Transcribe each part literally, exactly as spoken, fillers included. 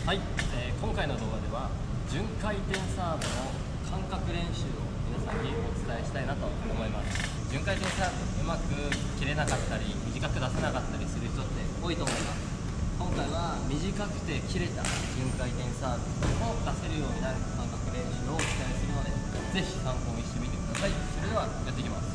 はい、えー、今回の動画では順回転サーブの感覚練習を皆さんにお伝えしたいなと思います。順回転サーブうまく切れなかったり短く出せなかったりする人って多いと思います。今回は短くて切れた順回転サーブを出せるようになる感覚練習をお伝えするので、ぜひ参考にしてみてください。それではやっていきます。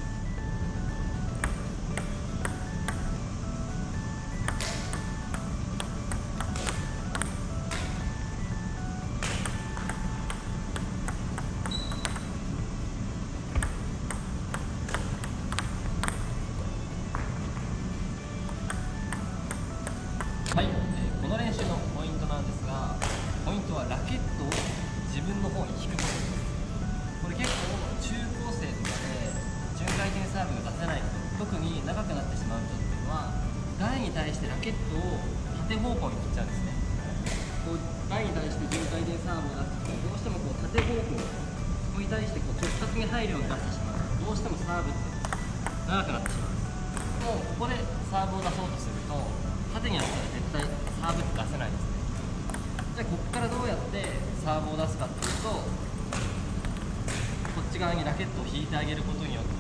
はい、えー、この練習のポイントなんですが、ポイントはラケットを自分の方に引くことです。これ結構中高生とかで順回転サーブが出せない人、特に長くなってしまう人っていうのは台に対してラケットを縦方向に振っちゃうんですね。こう台に対して順回転サーブを出すとどうしてもこう縦方向、ここに対してこう直角に入るように出してしまうと、どうしてもサーブって長くなってしまう。もうここでサーブを出そうとすると縦にやったら絶対サーブって出せないですね。じゃあここからどうやってサーブを出すかっていうと、こっち側にラケットを引いてあげることによって、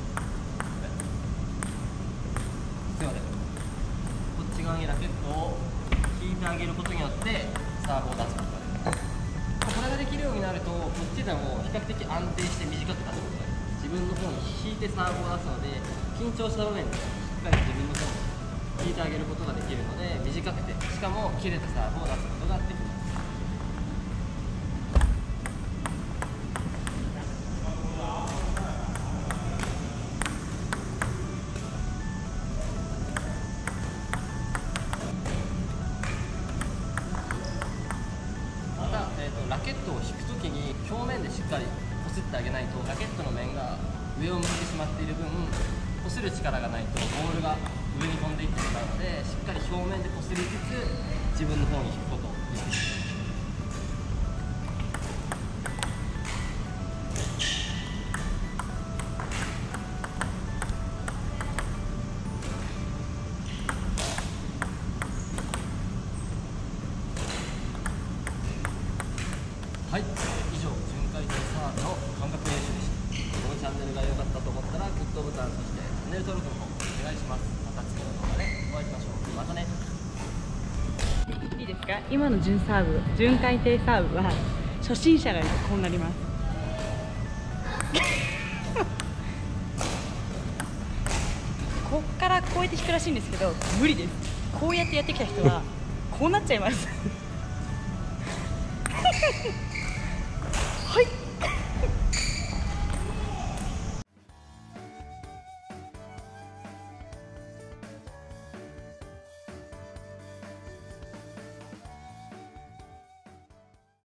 すいません、こっち側にラケットを引いてあげることによってサーブを出すことができます。これができるようになると、こっちでも比較的安定して短く出すことができる。自分の方に引いてサーブを出すので、緊張した場面でしっかり自分の方に引いてあげることができるので、短くてしかも切れたサーブを出すことができます。また、えーと、ラケットを引くときに表面でしっかりこすってあげないと、ラケットの面が上を向いてしまっている分、こする力がないとボールが上に飛んでいってしまうので、しっかり表面でこすりつつ自分の方に引くことを意識します。はい、以上、順回転サーブの感覚練習でした。このチャンネルが良かったと思ったらグッドボタン、そしてチャンネル登録の方お願いします。また次の動画でお会いしましょう。またね。 いいですか？今の順サーブ、順回転サーブは初心者がやるとこうなります。こっからこうやって引くらしいんですけど、無理です。こうやってやってきた人はこうなっちゃいます。はい。